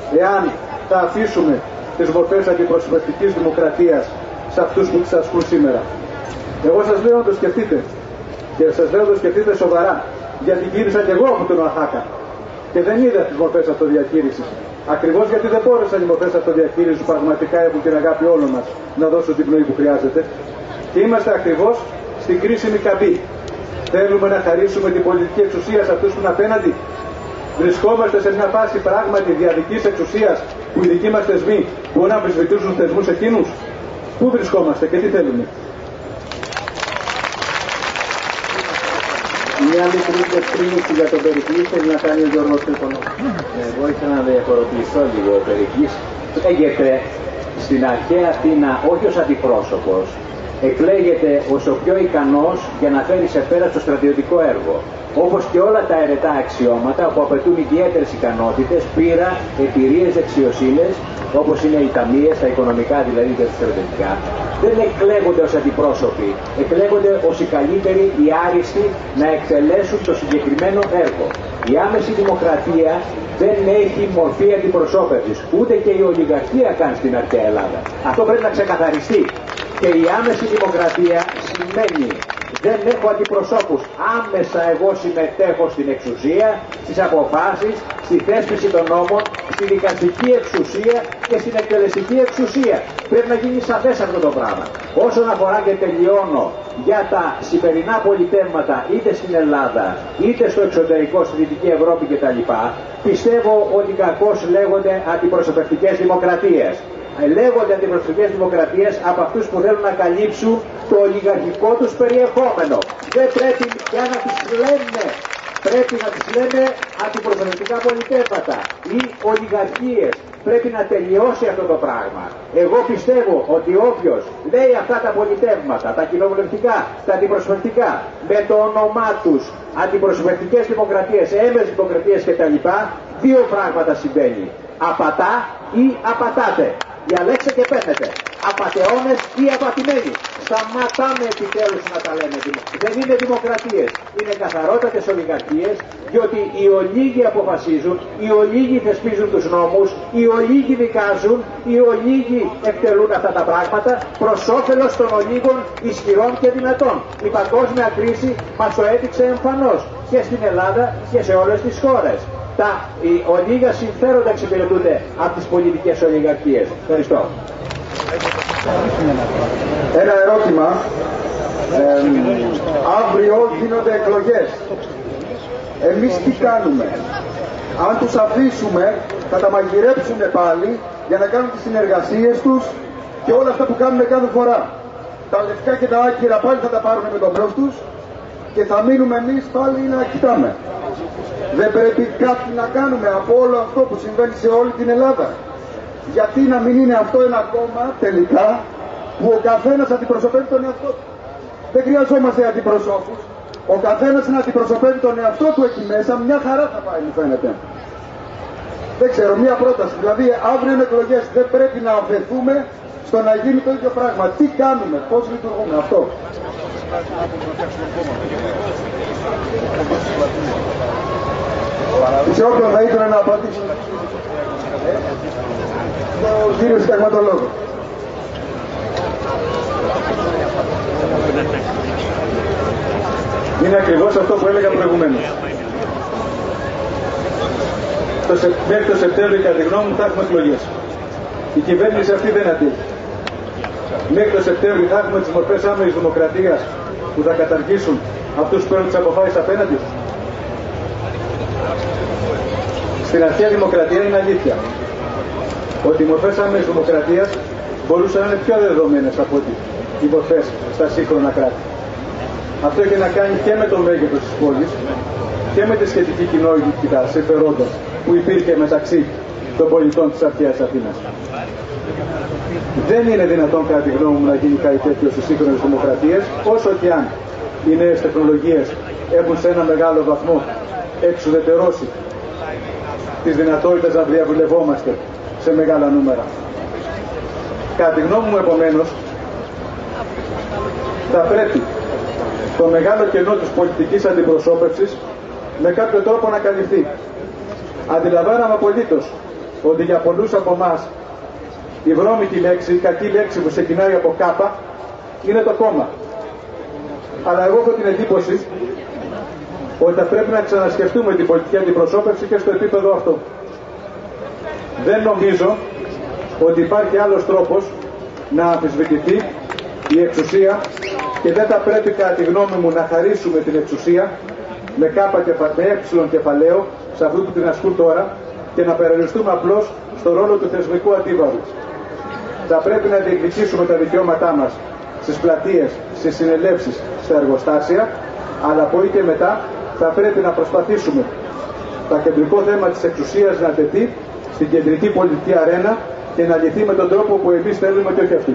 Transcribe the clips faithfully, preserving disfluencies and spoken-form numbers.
εάν θα αφήσουμε τις μορφές αντιπροσωπευτικής δημοκρατίας σε αυτούς που τις ασκούν σήμερα. Εγώ σας λέω να το σκεφτείτε. Και σας λέω να το σκεφτείτε σοβαρά. Γιατί γύρισα και εγώ από τον Οαχάκα και δεν είδα τις μορφές αυτοδιαχείρισης. Ακριβώς γιατί δεν μπόρεσαν οι μορφές αυτοδιαχείρισης που πραγματικά έχουν την αγάπη όλων μας να δώσουν την πνοή που χρειάζεται. Και είμαστε ακριβώς στην κρίσιμη καμπή. Θέλουμε να χαρίσουμε την πολιτική εξουσία σε αυτούς που είναι απέναντι. Βρισκόμαστε σε μια φάση πράγματι διαδικής εξουσίας που οι δικοί μας θεσμοί μπορούν να αμφισβητήσουν τους θεσμούς εκείνους. Πού βρισκόμαστε και τι θέλουμε. Μια μικρή διευκρίνηση για τον Περικλή θέλει να κάνει ο Γιώργος Τρίπονος. Εγώ ήθελα να διαφοροποιηθώ λίγο. Ο Περικλής λέγεται στην αρχαία Αθήνα όχι ως αντιπρόσωπος, εκλέγεται ως ο πιο ικανός για να φέρει σε πέρα στο στρατιωτικό έργο. Όπως και όλα τα αιρετά αξιώματα που απαιτούν ιδιαίτερες ικανότητες, πείρα, εμπειρίες, δεξιοσύνες, όπως είναι οι ταμείες, τα οικονομικά δηλαδή και τα στρατιωτικά, δεν εκλέγονται ως αντιπρόσωποι, εκλέγονται ως οι καλύτεροι, οι άριστοι να εκτελέσουν το συγκεκριμένο έργο. Η άμεση δημοκρατία δεν έχει μορφή αντιπροσώπευσης, ούτε και η ολιγαρχία καν στην αρχαία Ελλάδα. Αυτό πρέπει να ξεκαθαριστεί. Και η άμεση δημοκρατία σημαίνει δεν έχω αντιπροσώπους. Άμεσα εγώ συμμετέχω στην εξουσία, στις αποφάσεις, στη θέσπιση των νόμων, στη δικαστική εξουσία και στην εκτελεστική εξουσία. Πρέπει να γίνει σαφές αυτό το πράγμα. Όσον αφορά και τελειώνω για τα σημερινά πολιτεύματα είτε στην Ελλάδα είτε στο εξωτερικό, στη Δυτική Ευρώπη κτλ. Πιστεύω ότι κακώς λέγονται αντιπροσωπευτικές δημοκρατίες. Λέγονται αντιπροσωπευτικές δημοκρατίες από αυτούς που θέλουν να καλύψουν το ολιγαρχικό τους περιεχόμενο. Δεν πρέπει πια να τις λένε, πρέπει να τις λένε αντιπροσωπευτικά πολιτεύματα ή ολιγαρχίες. Πρέπει να τελειώσει αυτό το πράγμα. Εγώ πιστεύω ότι όποιος λέει αυτά τα πολιτεύματα, τα κοινοβουλευτικά, τα αντιπροσωπευτικά, με το όνομά τους αντιπροσωπευτικές δημοκρατίες, έμεσες δημοκρατίες κτλ. Δύο πράγματα συμβαίνει. Απατά ή απατάτε. Διαλέξτε και παίρνετε. Απατεώνες ή απατημένοι. Σταματάμε επιτέλους να τα λέμε. Δεν είναι δημοκρατίες. Είναι καθαρότατες ολιγαρχίες, διότι οι ολίγοι αποφασίζουν, οι ολίγοι θεσπίζουν τους νόμους, οι ολίγοι δικάζουν, οι ολίγοι εκτελούν αυτά τα πράγματα προς όφελος των ολίγων ισχυρών και δυνατών. Η παγκόσμια κρίση μας το έδειξε εμφανώς και στην Ελλάδα και σε όλες τις χώρες. Τα ολίγα συμφέροντα εξυπηρετούνται από τις πολιτικές ολιγαρχίες. Ευχαριστώ. Ένα ερώτημα. Ε, αύριο γίνονται εκλογές. Εμείς τι κάνουμε? Αν τους αφήσουμε θα τα μαγειρέψουν πάλι για να κάνουν τις συνεργασίες τους και όλα αυτά που κάνουν κάθε φορά. Τα λευκά και τα άκυρα πάλι θα τα πάρουν με τον μπρος τους και θα μείνουμε εμείς πάλι να κοιτάμε. Δεν πρέπει κάτι να κάνουμε από όλο αυτό που συμβαίνει σε όλη την Ελλάδα? Γιατί να μην είναι αυτό ένα κόμμα τελικά που ο καθένας αντιπροσωπεύει τον εαυτό του? Δεν χρειαζόμαστε αντιπροσώπους. Ο καθένας να αντιπροσωπεύει τον εαυτό του εκεί μέσα, μια χαρά θα πάει, μου φαίνεται. Δεν ξέρω, μια πρόταση. Δηλαδή, αύριο είναι εκλογές. Δεν πρέπει να αφαιθούμε στο να γίνει το ίδιο πράγμα. Τι κάνουμε, πώς λειτουργούμε, αυτό. Σε όποιον θα ήθελα να απαντήσω. Ο κύριος Συνταγματολόγος. Είναι ακριβώς αυτό που έλεγα προηγουμένως. Το σε... Μέχρι το Σεπτέμβριο, κατά τη γνώμη μου, θα έχουμε εκλογές. Η κυβέρνηση αυτή δεν αντέχει. Μέχρι το Σεπτέμβριο θα έχουμε τις μορφές άμεσης δημοκρατίας που θα καταργήσουν αυτούς που παίρνουν τις αποφάσεις απέναντι. Στην αρχαία δημοκρατία είναι αλήθεια ότι οι μορφές άμεσης δημοκρατίας μπορούσαν να είναι πιο δεδομένες από ότι οι μορφές στα σύγχρονα κράτη. Αυτό έχει να κάνει και με το μέγεθος της πόλης και με τη σχετική κοινότητα συμφερόντων που υπήρχε μεταξύ των πολιτών της αρχαίας Αθήνας. Δεν είναι δυνατόν, κατά τη γνώμη μου, να γίνει κάτι τέτοιο στις σύγχρονες δημοκρατίες, όσο και αν οι νέες τεχνολογίες έχουν σε ένα μεγάλο βαθμό εξουδετερώσει τις δυνατότητες να διαβουλευόμαστε σε μεγάλα νούμερα. Κατά τη γνώμη μου, επομένως, θα πρέπει το μεγάλο κενό της πολιτικής αντιπροσώπευσης με κάποιο τρόπο να καλυφθεί. Αντιλαμβάνομαι απολύτως ότι για πολλούς από εμάς η βρώμικη λέξη, η κακή λέξη που ξεκινάει από κάπα είναι το κόμμα. Αλλά εγώ έχω την εντύπωση ότι θα πρέπει να ξανασκεφτούμε την πολιτική αντιπροσώπευση και στο επίπεδο αυτό. Δεν νομίζω ότι υπάρχει άλλος τρόπος να αμφισβητηθεί η εξουσία και δεν θα πρέπει κατά τη γνώμη μου να χαρίσουμε την εξουσία με κάπα και με έψιλον κεφαλαίο σε αυτού που την ασκούν τώρα και να περιοριστούμε απλώς στο ρόλο του θεσμικού αντίβαρου. Θα πρέπει να διεκδικήσουμε τα δικαιώματά μας στις πλατείες, στις συνελεύσεις, στα εργοστάσια, αλλά από εκεί και μετά θα πρέπει να προσπαθήσουμε το κεντρικό θέμα της εξουσίας να τεθεί στην κεντρική πολιτική αρένα και να λυθεί με τον τρόπο που εμείς θέλουμε και όχι αυτοί.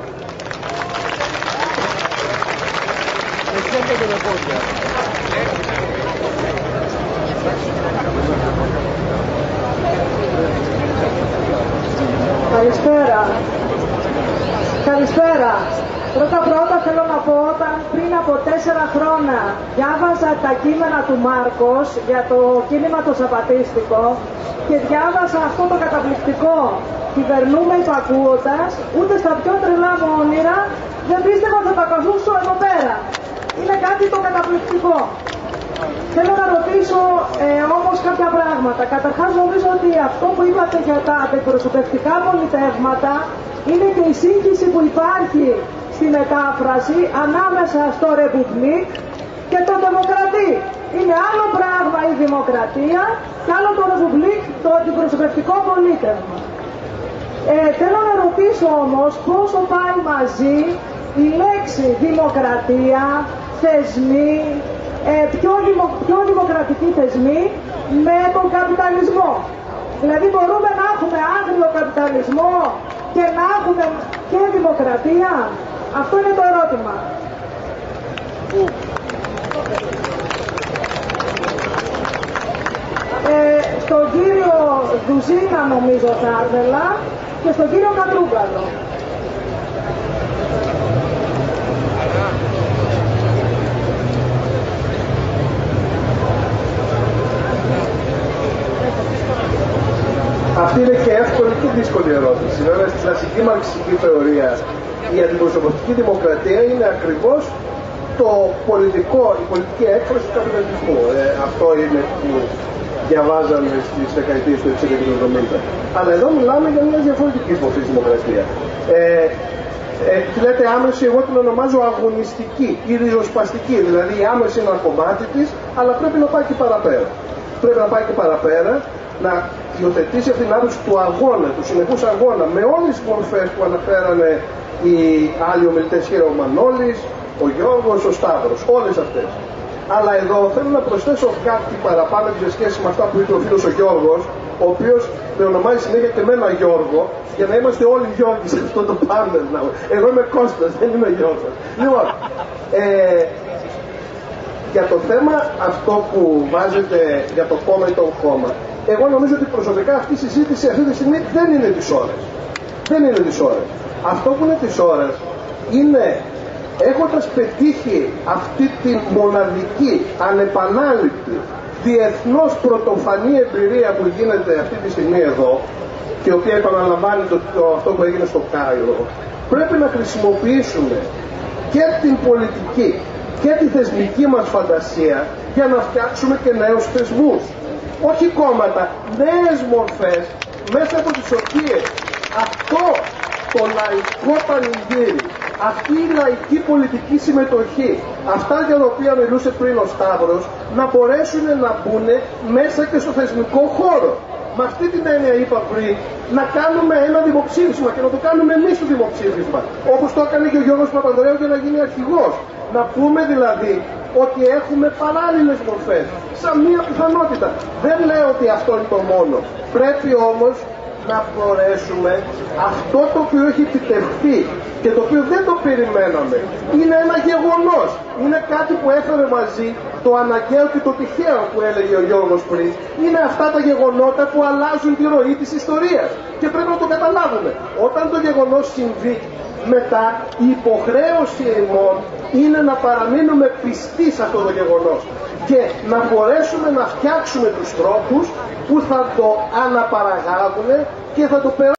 Καλησπέρα. Καλησπέρα. Πρώτα πρώτα θέλω να πω, όταν πριν από τέσσερα χρόνια διάβαζα τα κείμενα του Μάρκος για το κίνημα το Σαββατίστικο και διάβασα αυτό το καταπληκτικό «Κυβερνούμε υπακούοντας», ούτε στα πιο τρελά μου όνειρα δεν πίστευα ότι θα τα ακούσω εδώ πέρα. Είναι κάτι το καταπληκτικό. Θέλω να ρωτήσω ε, όμως κάποια πράγματα. Καταρχάς νομίζω ότι αυτό που είπατε για τα αντιπροσωπευτικά πολιτεύματα είναι και η σύγχυση που υπάρχει στη μετάφραση ανάμεσα στο Ρεπουμπλίκ και το Δημοκρατή. Είναι άλλο πράγμα η Δημοκρατία και άλλο το Ρεπουμπλίκ, το αντιπροσωπευτικό πολίτευμα. Ε, θέλω να ρωτήσω όμως πόσο πάει μαζί η λέξη δημοκρατία, θεσμοί, ε, πιο, δημο, πιο δημοκρατικοί θεσμοί με τον καπιταλισμό. Δηλαδή μπορούμε να έχουμε άγριο καπιταλισμό και να έχουμε και δημοκρατία. Αυτό είναι το ερώτημα. Ε, στον κύριο Δουζίνα νομίζω θα ήθελα και στον κύριο Κατρούγκαλο. Αυτή είναι και εύκολη και δύσκολη ερώτηση. Βέβαια, στη κλασική μαρξιστική θεωρία η αντιπροσωπευτική δημοκρατία είναι ακριβώς το πολιτικό, η πολιτική έκφραση του καπιταλισμού. Ε, αυτό είναι που διαβάζαμε στις δεκαετίες του εξήντα και του εβδομήντα. Αλλά εδώ μιλάμε για μια διαφορετική μορφή δημοκρατία. Ε, ε, τη λέτε άμεση, εγώ την ονομάζω αγωνιστική ή ριζοσπαστική. Δηλαδή η άμεση είναι ένα κομμάτι της, αλλά πρέπει να πάει και παραπέρα. Πρέπει να πάει και παραπέρα, να υιοθετήσει αυτήν την άποψη του αγώνα, του συνεχούς αγώνα, με όλες τις μορφές που αναφέρανε οι άλλοι ομιλητές here, ο Μανώλης, ο Γιώργος, ο Σταύρος, όλες αυτές. Αλλά εδώ θέλω να προσθέσω κάτι παραπάνω σε σχέση με αυτά που είπε ο φίλος ο Γιώργος, ο οποίος με ονομάζει συνέχεια και εμένα Γιώργο, για να είμαστε όλοι Γιώργοι σε αυτό το πάνελ. Εγώ είμαι Κώστας, δεν είμαι Γιώργος. Λοιπόν, ε, για το θέμα αυτό που βάζετε για το κόμμα ή το κόμμα, εγώ νομίζω ότι προσωπικά αυτή η συζήτηση αυτή τη στιγμή δεν είναι της ώρας. Δεν είναι της ώρας. Αυτό που είναι της ώρας είναι, έχοντας πετύχει αυτή τη μοναδική, ανεπανάληπτη, διεθνώς πρωτοφανή εμπειρία που γίνεται αυτή τη στιγμή εδώ και η οποία επαναλαμβάνει το, το, αυτό που έγινε στο Κάιρο, πρέπει να χρησιμοποιήσουμε και την πολιτική και τη θεσμική μας φαντασία για να φτιάξουμε και νέους θεσμούς. Όχι κόμματα, νέες μορφές μέσα από τις οποίες αυτό το λαϊκό πανηγύρι, αυτή η λαϊκή πολιτική συμμετοχή, αυτά για τα οποία μιλούσε πριν ο Σταύρος, να μπορέσουν να μπουν μέσα και στο θεσμικό χώρο. Με αυτή την έννοια είπα πριν, να κάνουμε ένα δημοψήφισμα και να το κάνουμε εμείς το δημοψήφισμα, όπως το έκανε και ο Γιώργος Παπανδρέου για να γίνει αρχηγός. Να πούμε δηλαδή ότι έχουμε παράλληλες μορφές, σαν μία πιθανότητα. Δεν λέω ότι αυτό είναι το μόνο. Πρέπει όμως να μπορέσουμε αυτό το οποίο έχει επιτευχθεί και το οποίο δεν το περιμέναμε. Είναι ένα γεγονός. Είναι κάτι που έφερε μαζί το αναγκαίο και το τυχαίο που έλεγε ο Γιώργος πριν. Είναι αυτά τα γεγονότα που αλλάζουν τη ροή της ιστορίας. Και πρέπει να το καταλάβουμε. Όταν το γεγονός συμβεί, μετά η υποχρέωση ημών είναι να παραμείνουμε πιστοί σε αυτό το γεγονός και να μπορέσουμε να φτιάξουμε τους τρόπους που θα το αναπαραγάγουν και θα το περάσουμε